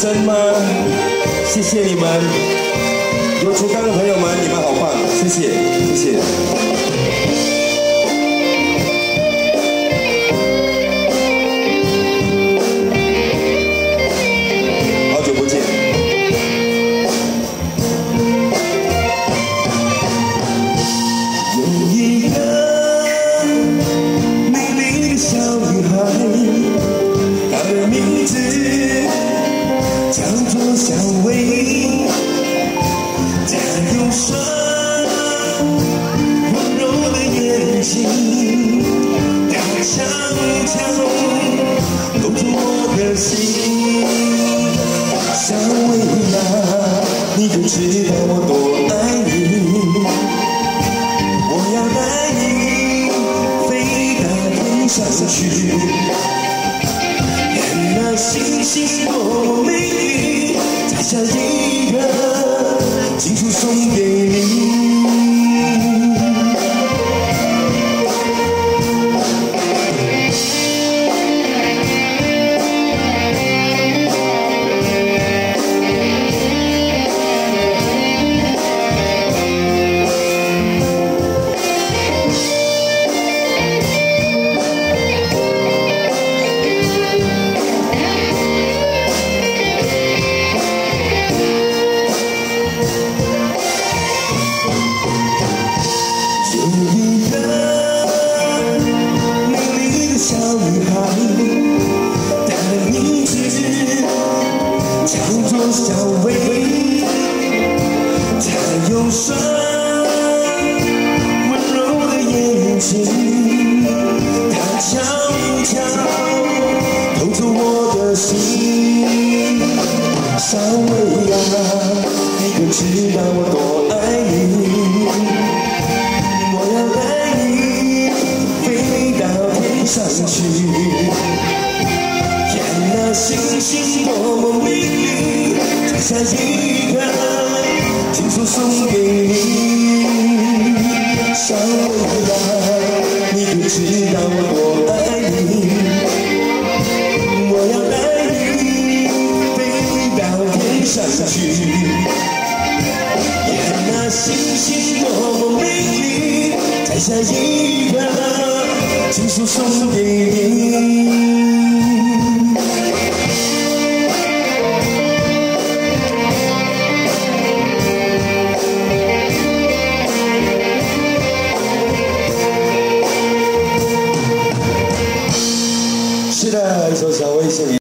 声吗？谢谢你们，有竹竿的朋友们，你们好棒，谢谢，谢谢。好久不见。有一个美丽的小女孩，她的名字叫做小薇，她有双温柔的眼睛，她悄悄勾住我的心。小薇啊，你可知道我多爱你？我要带你飞到天上去，看那星星多美丽，摘下一个，情书送给你。小女孩，她的名字叫做小薇，她有双温柔的眼睛，她悄悄偷走我的心。小薇啊，你可知道我多爱你？我要带你飞到天上去，看那星星多么美丽，摘下一个，情书送给你。小薇啊，你可知道我多爱你？我要带你飞到天上去，看那星星多么美丽，摘下一个，情书送给你。是的，一首小薇献给